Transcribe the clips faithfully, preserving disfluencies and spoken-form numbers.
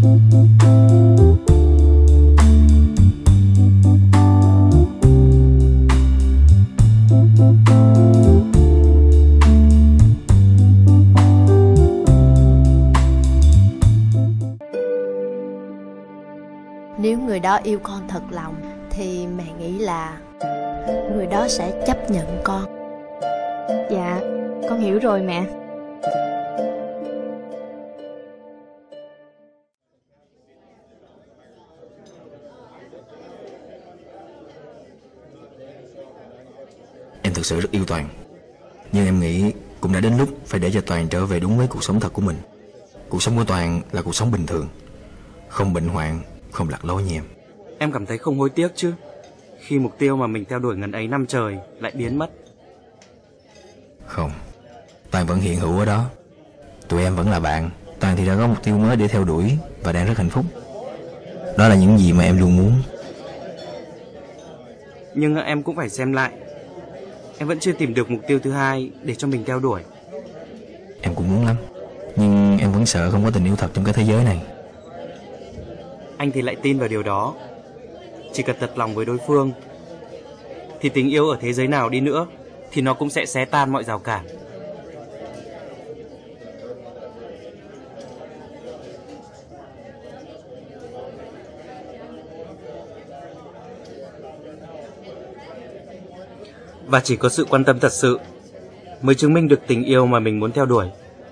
Nếu người đó yêu con thật lòng thì mẹ nghĩ là người đó sẽ chấp nhận con. Dạ, con hiểu rồi mẹ. Em thực sự rất yêu Toàn, nhưng em nghĩ cũng đã đến lúc phải để cho Toàn trở về đúng với cuộc sống thật của mình. Cuộc sống của Toàn là cuộc sống bình thường, không bệnh hoạn, không lạc lối như em. Em cảm thấy không hối tiếc chứ, khi mục tiêu mà mình theo đuổi ngần ấy năm trời lại biến mất. Không, Toàn vẫn hiện hữu ở đó. Tụi em vẫn là bạn. Toàn thì đã có mục tiêu mới để theo đuổi và đang rất hạnh phúc. Đó là những gì mà em luôn muốn. Nhưng em cũng phải xem lại, em vẫn chưa tìm được mục tiêu thứ hai để cho mình theo đuổi. Em cũng muốn lắm, nhưng em vẫn sợ không có tình yêu thật trong cái thế giới này. Anh thì lại tin vào điều đó. Chỉ cần thật lòng với đối phương thì tình yêu ở thế giới nào đi nữa thì nó cũng sẽ xé tan mọi rào cản. Và chỉ có sự quan tâm thật sự mới chứng minh được tình yêu mà mình muốn theo đuổi.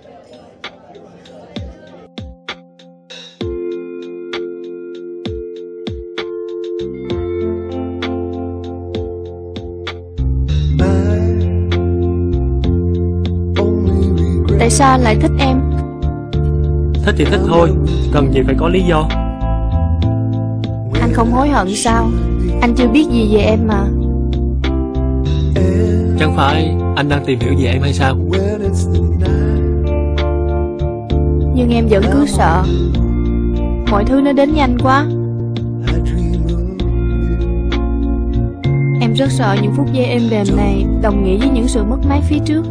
Tại sao anh lại thích em? Thích thì thích thôi, cần gì phải có lý do. Anh không hối hận sao? Anh chưa biết gì về em mà. Chẳng phải anh đang tìm hiểu về em hay sao? Nhưng em vẫn cứ sợ. Mọi thứ nó đến nhanh quá. Em rất sợ những phút giây êm đềm này đồng nghĩa với những sự mất mát phía trước.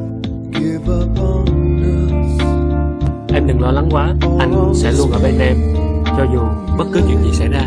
Em đừng lo lắng quá, anh sẽ luôn ở bên em, cho dù bất cứ chuyện gì xảy ra.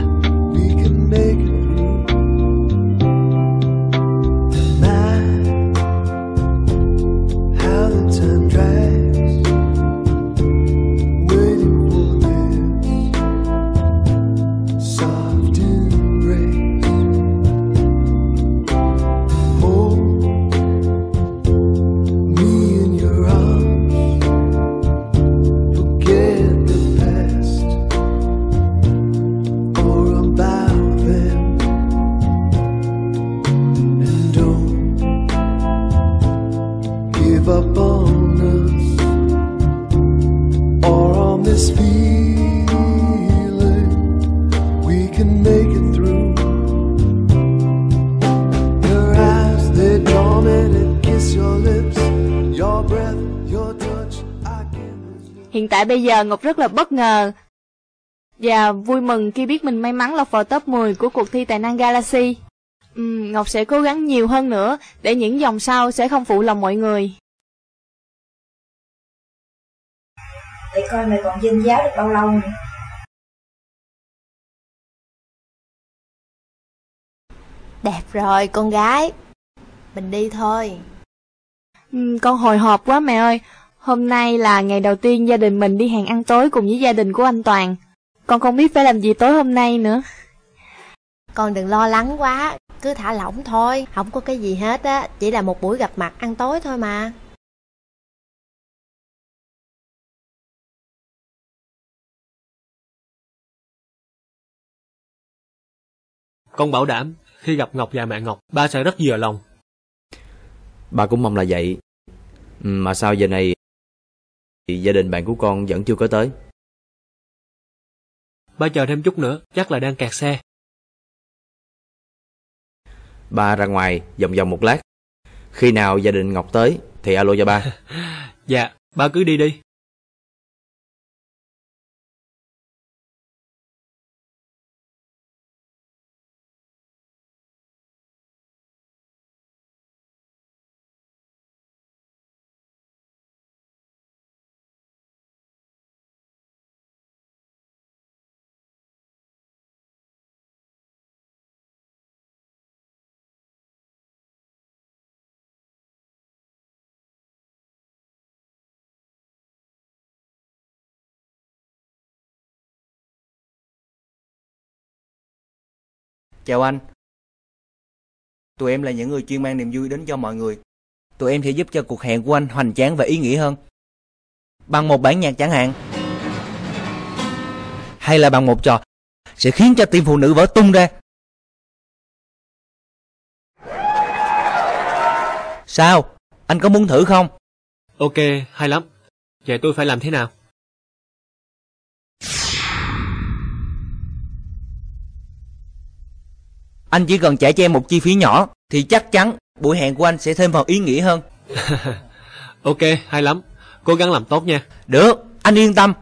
Hiện tại bây giờ Ngọc rất là bất ngờ và vui mừng khi biết mình may mắn lọt vào top mười của cuộc thi tài năng Galaxy. uhm, Ngọc sẽ cố gắng nhiều hơn nữa để những vòng sau sẽ không phụ lòng mọi người. Để coi mày còn dinh giáo được bao lâu nữa. Đẹp rồi con gái, mình đi thôi. uhm, Con hồi hộp quá mẹ ơi. Hôm nay là ngày đầu tiên gia đình mình đi hàng ăn tối cùng với gia đình của anh Toàn. Con không biết phải làm gì tối hôm nay nữa. Con đừng lo lắng quá, cứ thả lỏng thôi, không có cái gì hết á, chỉ là một buổi gặp mặt ăn tối thôi mà. Con bảo đảm khi gặp Ngọc và mẹ Ngọc, ba sẽ rất vừa lòng. Ba cũng mong là vậy. Mà sao giờ này thì gia đình bạn của con vẫn chưa có tới? Ba chờ thêm chút nữa, chắc là đang kẹt xe. Ba ra ngoài vòng vòng một lát. Khi nào gia đình Ngọc tới thì alo cho ba. Dạ, ba cứ đi đi. Chào anh. Tụi em là những người chuyên mang niềm vui đến cho mọi người. Tụi em sẽ giúp cho cuộc hẹn của anh hoành tráng và ý nghĩa hơn. Bằng một bản nhạc chẳng hạn. Hay là bằng một trò sẽ khiến cho tim phụ nữ vỡ tung ra. Sao? Anh có muốn thử không? Ok, hay lắm. Vậy tôi phải làm thế nào? Anh chỉ cần trả cho em một chi phí nhỏ thì chắc chắn buổi hẹn của anh sẽ thêm phần ý nghĩa hơn. Ok, hay lắm. Cố gắng làm tốt nha. Được, anh yên tâm.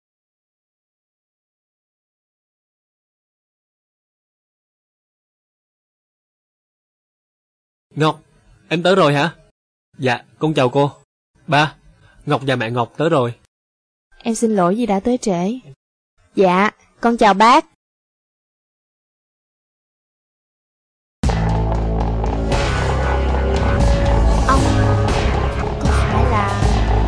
Ngọc, em tới rồi hả? Dạ, con chào cô. Ba, Ngọc và mẹ Ngọc tới rồi. Em xin lỗi vì đã tới trễ. Dạ, con chào bác. Ông có phải là...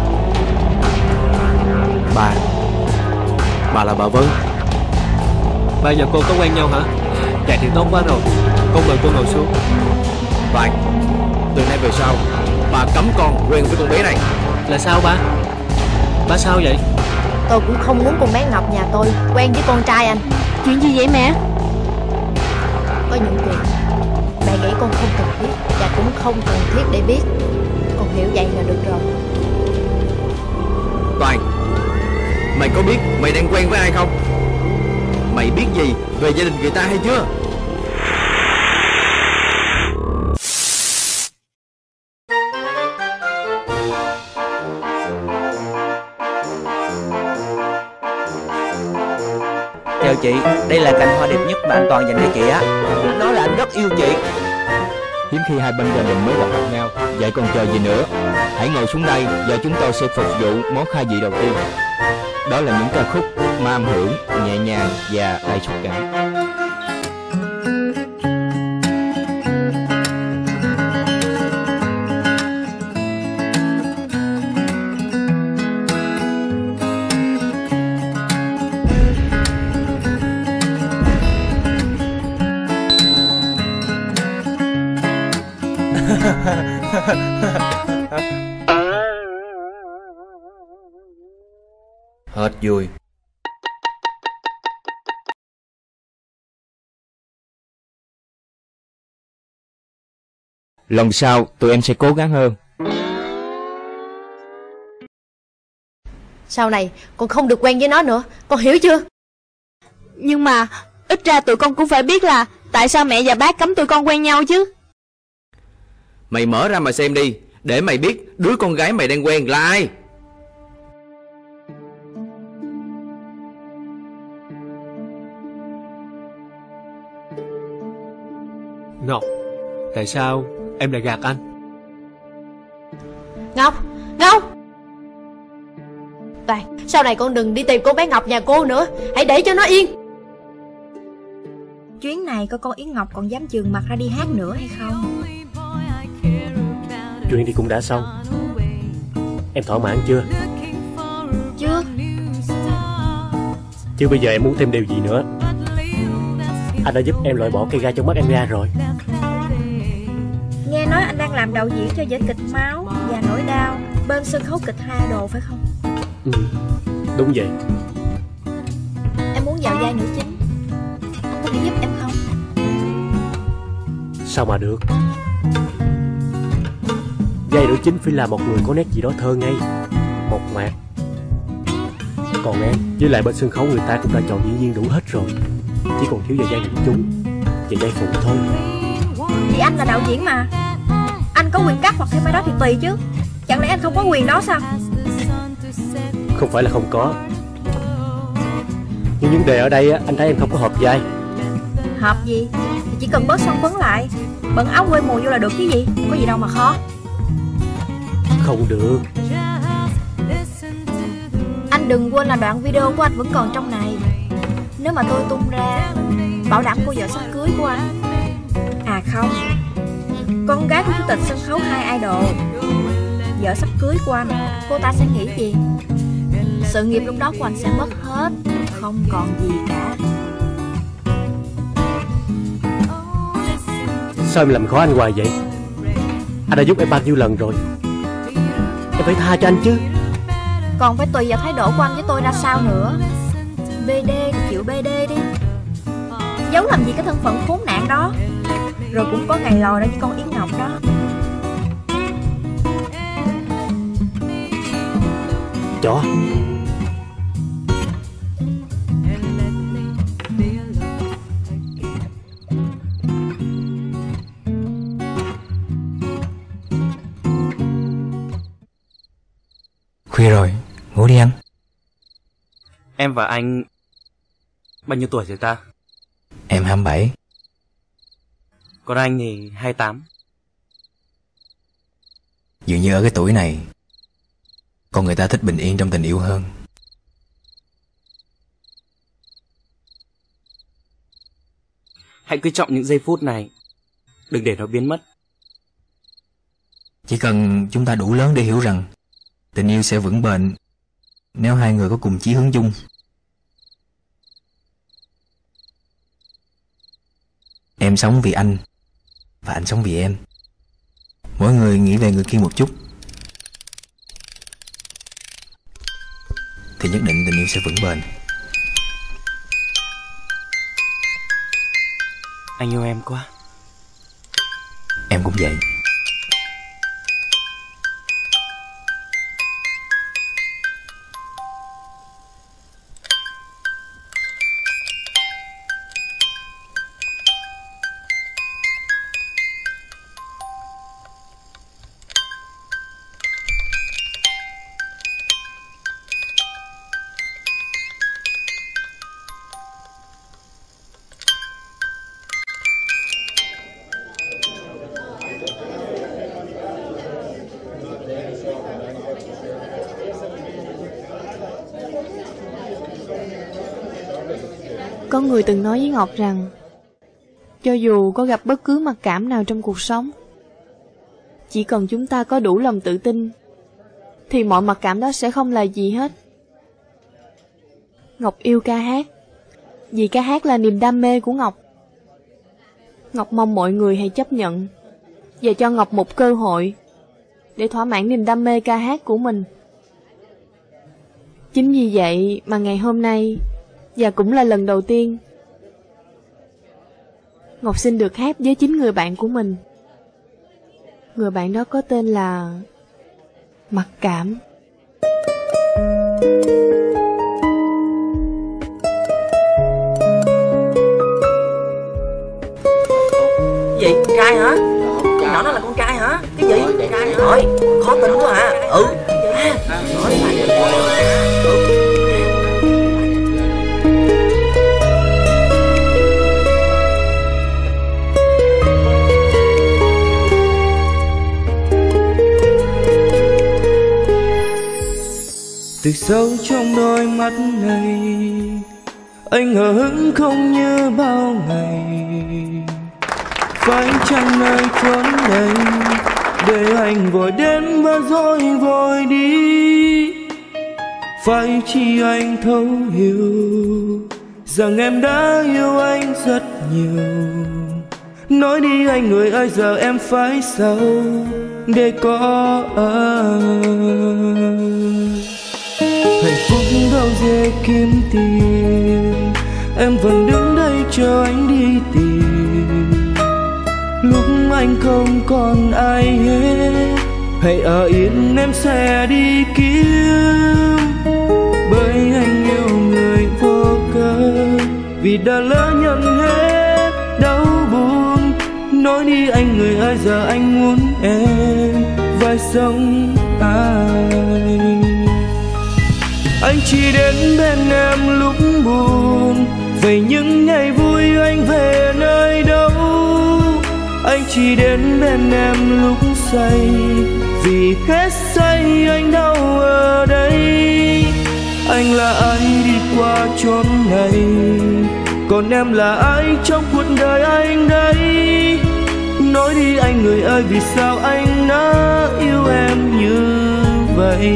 Bà Bà là bà Vân. Ba và cô có quen nhau hả? Dạ thì tốt quá rồi. Con mời cô ngồi xuống. Toàn, từ nay về sau bà cấm con quen với con bé này. Là sao ba? Ba sao vậy? Tôi cũng không muốn con bé Ngọc nhà tôi quen với con trai anh. Chuyện gì vậy mẹ? Có những chuyện mẹ nghĩ con không cần biết và cũng không cần thiết để biết. Con hiểu vậy là được rồi. Toàn, mày có biết mày đang quen với ai không? Mày biết gì về gia đình người ta hay chưa? Chào chị, đây là cành hoa đẹp nhất mà anh Toàn dành cho chị á. Anh nói là anh rất yêu chị. Hiếm khi hai bên gia đình mới gặp mặt nhau, vậy còn chờ gì nữa? Hãy ngồi xuống đây và chúng tôi sẽ phục vụ món khai vị đầu tiên. Đó là những ca khúc ma âm hưởng, nhẹ nhàng và đầy xúc cảm. Hết vui. Lần sau tụi em sẽ cố gắng hơn. Sau này con không được quen với nó nữa, con hiểu chưa? Nhưng mà ít ra tụi con cũng phải biết là tại sao mẹ và bác cấm tụi con quen nhau chứ. Mày mở ra mà xem đi, để mày biết đứa con gái mày đang quen là ai. Ngọc, tại sao em lại gạt anh? Ngọc, Ngọc! Toàn, sau này con đừng đi tìm cô bé Ngọc nhà cô nữa. Hãy để cho nó yên. Chuyến này có con Yến Ngọc còn dám chườn mặt ra đi hát nữa hay không? Chuyện thì cũng đã xong. Em thỏa mãn chưa? Chưa. Chứ bây giờ em muốn thêm điều gì nữa? Anh đã giúp em loại bỏ cây gai trong mắt em ra rồi. Nghe nói anh đang làm đạo diễn cho vở kịch Máu và Nỗi Đau bên sân khấu kịch Hai Đồ phải không? Ừ, đúng vậy. Em muốn vào vai nữ chính, anh có thể giúp em không? Sao mà được? Vai nữ chính phải là một người có nét gì đó thơ ngây, mộc mạc. Còn em, với lại bên sân khấu người ta cũng đã chọn diễn viên đủ hết rồi, chỉ còn thiếu vào vai nữ chính và vai phụ thôi. Vì anh là đạo diễn mà, anh có quyền cắt hoặc thêm ai đó thì tùy chứ. Chẳng lẽ anh không có quyền đó sao? Không phải là không có, nhưng vấn đề ở đây anh thấy em không có hợp vai. Hợp gì? Thì chỉ cần bớt son phấn lại, bận áo quê mùa vô là được chứ gì. Có gì đâu mà khó. Không được. Anh đừng quên là đoạn video của anh vẫn còn trong này. Nếu mà tôi tung ra, bảo đảm cô vợ sắp cưới của anh. À không, con gái của chủ tịch sân khấu Hai Idol, vợ sắp cưới của anh. Cô ta sẽ nghĩ gì? Sự nghiệp lúc đó của anh sẽ mất hết, không còn gì cả. Sao em làm khó anh hoài vậy? Anh đã giúp em bao nhiêu lần rồi, em phải tha cho anh chứ. Còn phải tùy vào thái độ của anh với tôi ra sao nữa. bê đê thì chịu bê đê đi, giấu làm gì cái thân phận khốn nạn đó. Rồi cũng có ngày lòi ra với con Yến Ngọc đó. Chó. Khuya rồi, ngủ đi anh. Em và anh bao nhiêu tuổi rồi ta? Em hai mươi bảy. Còn anh thì hai mươi tám. Dường như ở cái tuổi này, con người ta thích bình yên trong tình yêu hơn. Hãy quý trọng những giây phút này, đừng để nó biến mất. Chỉ cần chúng ta đủ lớn để hiểu rằng tình yêu sẽ vững bền nếu hai người có cùng chí hướng chung. Em sống vì anh và anh sống vì em. Mỗi người nghĩ về người kia một chút thì nhất định tình yêu sẽ vững bền. Anh yêu em quá. Em cũng vậy. Có người từng nói với Ngọc rằng cho dù có gặp bất cứ mặc cảm nào trong cuộc sống, chỉ cần chúng ta có đủ lòng tự tin thì mọi mặc cảm đó sẽ không là gì hết. Ngọc yêu ca hát vì ca hát là niềm đam mê của Ngọc. Ngọc mong mọi người hãy chấp nhận và cho Ngọc một cơ hội để thỏa mãn niềm đam mê ca hát của mình. Chính vì vậy mà ngày hôm nay, và cũng là lần đầu tiên, Ngọc xin được hát với chính người bạn của mình. Người bạn đó có tên là Mặc Cảm. Gì? Con trai hả? Con nhỏ đó là con trai hả? Cái gì? Con trai hỏi khó tin quá hả? Ừ. Nói từ sâu trong đôi mắt này, anh hờ hững không như bao ngày. Phải chăng nơi chốn đây để anh vội đến và rồi vội đi? Phải chi anh thấu hiểu rằng em đã yêu anh rất nhiều. Nói đi anh người ơi, giờ em phải sao để có anh? Hạnh phúc đâu dễ kiếm tiền, em vẫn đứng đây chờ anh đi tìm. Lúc anh không còn ai hết, hãy ở yên em sẽ đi kiếm. Bởi anh yêu người vô cớ, vì đã lỡ nhận hết đau buồn. Nói đi anh người ơi, giờ anh muốn em vai sống ai. Anh chỉ đến bên em lúc buồn, vậy những ngày vui anh về nơi đâu? Anh chỉ đến bên em lúc say, vì hết say anh đau ở đây. Anh là ai đi qua chốn này, còn em là ai trong cuộc đời anh đây? Nói đi anh người ơi, vì sao anh đã yêu em như vậy?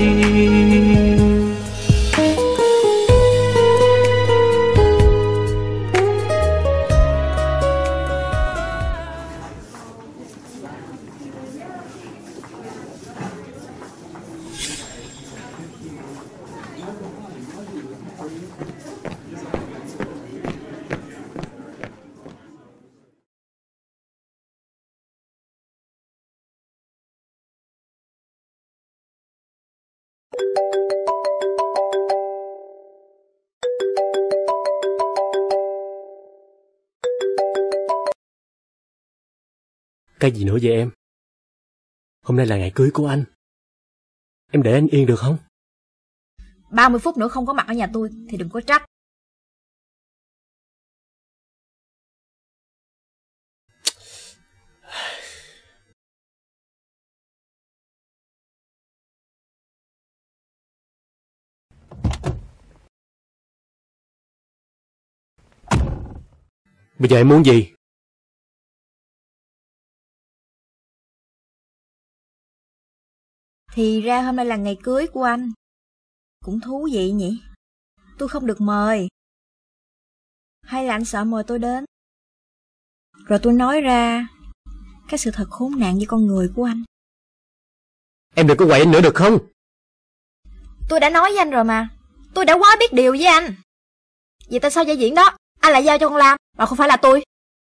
Cái gì nữa vậy em? Hôm nay là ngày cưới của anh. Em để anh yên được không? ba mươi phút nữa không có mặt ở nhà tôi thì đừng có trách. Bây giờ em muốn gì? Thì ra hôm nay là ngày cưới của anh. Cũng thú vị nhỉ. Tôi không được mời. Hay là anh sợ mời tôi đến, rồi tôi nói ra cái sự thật khốn nạn với con người của anh. Em đừng có quậy anh nữa được không? Tôi đã nói với anh rồi mà. Tôi đã quá biết điều với anh. Vậy tại sao vai diễn đó anh lại giao cho con Lam mà không phải là tôi?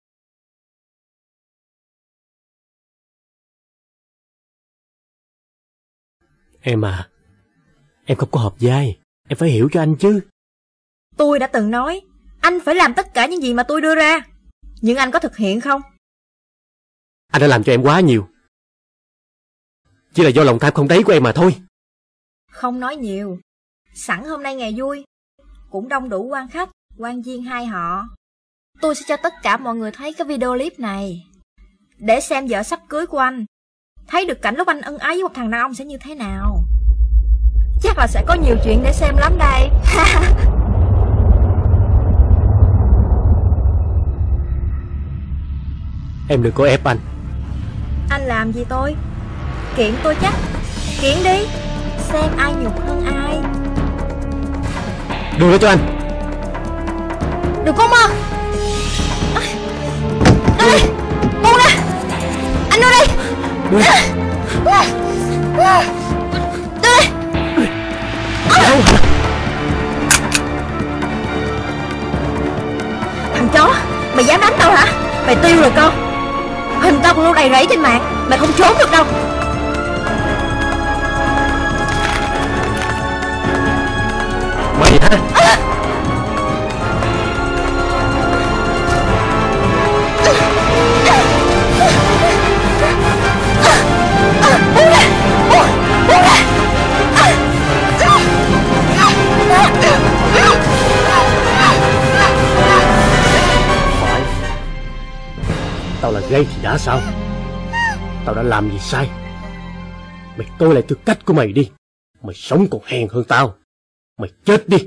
Em à, em không có hợp vai. Em phải hiểu cho anh chứ. Tôi đã từng nói anh phải làm tất cả những gì mà tôi đưa ra. Nhưng anh có thực hiện không? Anh đã làm cho em quá nhiều. Chỉ là do lòng tham không đáy của em mà thôi. Không nói nhiều. Sẵn hôm nay ngày vui, cũng đông đủ quan khách, quan viên hai họ. Tôi sẽ cho tất cả mọi người thấy cái video clip này, để xem vợ sắp cưới của anh thấy được cảnh lúc anh ân ái với một thằng đàn ông sẽ như thế nào. Chắc là sẽ có nhiều chuyện để xem lắm đây. Em đừng có ép anh. Anh làm gì tôi? Kiện tôi chắc. Kiện đi, xem ai nhục hơn ai. Đưa nó cho anh. Đừng có mơ. Đưa đi, buông ra. Anh đưa đi. Đưa đi. Đưa đi. Thằng chó, mày dám đánh tao hả? Mày tiêu rồi con. Hình tao còn lưu đầy rẫy trên mạng, mày không trốn được đâu. Mày hả? À! Phải. Tao là gay thì đã sao? Tao đã làm gì sai? Mày coi lại tư cách của mày đi. Mày sống còn hèn hơn tao. Mày chết đi.